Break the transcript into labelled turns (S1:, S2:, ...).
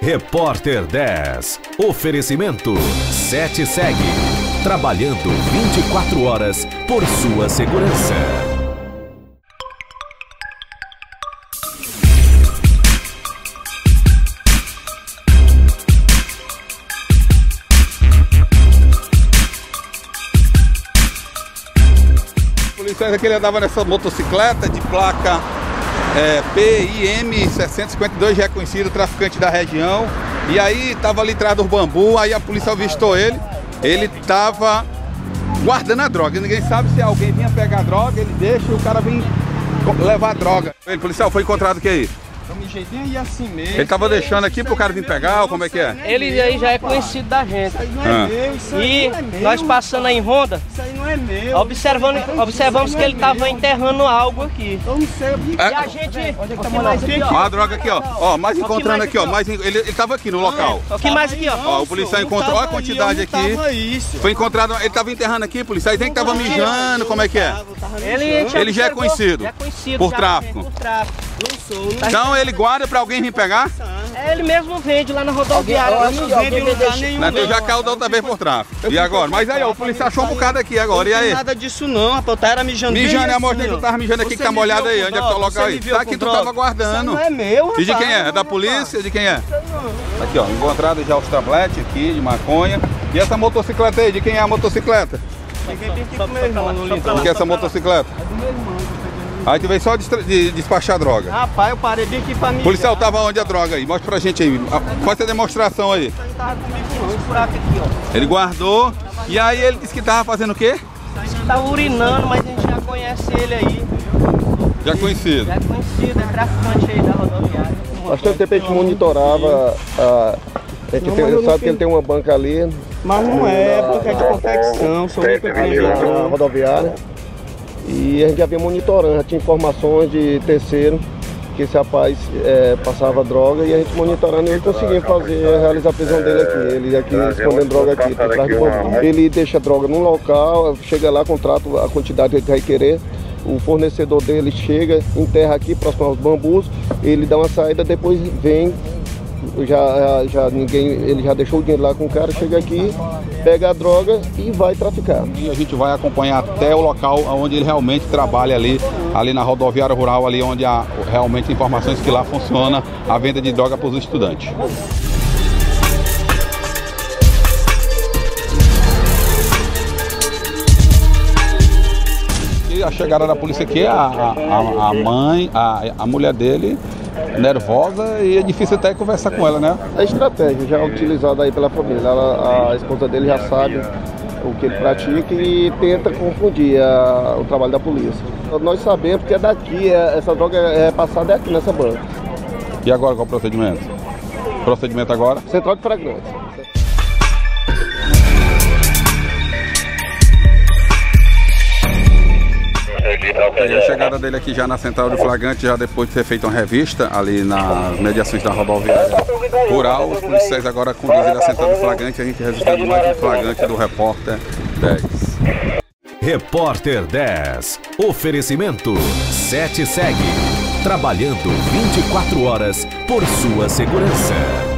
S1: Repórter 10. Oferecimento 7 Segue. Trabalhando 24 horas por sua segurança.
S2: O policial aqui, ele andava nessa motocicleta de placa PIM 652, reconhecido, traficante da região. E aí tava ali atrás do bambu, aí a polícia avistou ele. Ele tava guardando a droga. Ninguém sabe se alguém vinha pegar a droga, ele deixa e o cara vem levar a droga. Ele, policial, foi encontrado o que aí?
S3: E assim mesmo.
S2: Ele tava deixando aqui pro cara vir pegar, ou como é que é?
S4: Ele aí já é conhecido da gente.
S3: Isso aí não é meu, isso aí
S4: E
S3: não é meu.
S4: nós passando aí em ronda,
S3: Isso aí não é meu.
S4: observamos que ele estava enterrando algo aqui.
S3: Eu não sei.
S4: E a gente...
S3: Tá mais aqui,
S2: Ó, a droga aqui, ó. Ó, mais encontrando aqui, ó. Ele tava aqui no local.
S4: O que mais aqui, ó?
S2: Ó, o policial encontrou, ó a quantidade aqui. Foi encontrado, ele tava enterrando aqui, policial. Aí tem que tava mijando, como é que é? Ele já é conhecido por tráfico. Então ele guarda pra alguém vir pegar?
S4: Ele mesmo vende lá na rodoviária.
S3: Eu não vende em lugar nenhum.
S2: Então já caiu da outra vez por tráfico. E agora? Mas aí, ó, o policial achou um bocado aqui agora. E
S3: Não tem
S2: aí?
S3: nada disso não, rapaz. Eu era mijando.
S2: Mijando,
S3: bem
S2: a mostrei
S3: assim,
S2: que tu
S3: ó.
S2: tava mijando aqui, que
S3: Você
S2: tá
S3: me
S2: molhado
S3: viu
S2: aí.
S3: com
S2: Onde é que tá o
S3: droga?
S2: local
S3: Você
S2: aí?
S3: me viu
S2: Tá aqui,
S3: com
S2: tu tava
S3: droga?
S2: guardando.
S3: Isso aí não é meu, rapaz.
S2: E de quem é? É da polícia? De quem é? Aqui, ó, encontrado já os tabletes aqui de maconha. E essa motocicleta aí, de quem é a motocicleta?
S3: Cheguei bem aqui com meu irmão no Lindão.
S2: De que é essa motocicleta?
S3: É do meu irmão.
S2: Aí tu veio só despachar droga.
S3: Rapaz, eu parei bem aqui pra mim.
S2: Policial, tava onde a droga aí? Mostra pra gente aí. Faz a demonstração aí.
S3: Ele tava comigo não, esse buraco aqui, ó.
S2: Ele guardou. E aí ele disse que tava fazendo o quê?
S4: Tá urinando, mas a gente já conhece ele aí.
S2: Já conhecido.
S4: Já é conhecido, é traficante aí da rodoviária.
S5: Bastante tempo a gente monitorava, a gente sabe que ele tem uma banca ali
S3: Mas não é, porque é de confecção, sou muito
S5: na
S3: empreendedor.
S5: rodoviária e a gente já vinha monitorando, já tinha informações de terceiro que esse rapaz passava droga e a gente monitorando e ele conseguia realizar a prisão dele aqui. Ele aqui escondendo droga aqui, por trás do bambu. Ele deixa a droga num local, chega lá, contrata a quantidade que ele vai querer. O fornecedor dele chega, enterra aqui próximo aos bambus, ele dá uma saída, depois vem, ele já deixou o dinheiro lá com o cara, chega aqui, pega a droga e vai traficar.
S2: E a gente vai acompanhar até o local onde ele realmente trabalha ali na rodoviária rural, ali onde há realmente informações que lá funciona a venda de droga para os estudantes. A chegada da polícia aqui, a mãe, a mulher dele, nervosa, e é difícil até conversar com ela, né?
S5: A estratégia já utilizada aí pela família, a esposa dele já sabe o que ele pratica e tenta confundir o trabalho da polícia. Nós sabemos que é daqui, essa droga é passada aqui nessa banca.
S2: E agora qual é o procedimento? Procedimento agora?
S5: Central de flagrante.
S2: A chegada dele aqui já na central de flagrante, já depois de ter feito uma revista ali nas mediações da rodoviária rural, os policiais agora conduzem a central de flagrante, a gente registrando mais um flagrante do Repórter 10.
S1: Repórter 10. Oferecimento 7 Segue. Trabalhando 24 horas por sua segurança.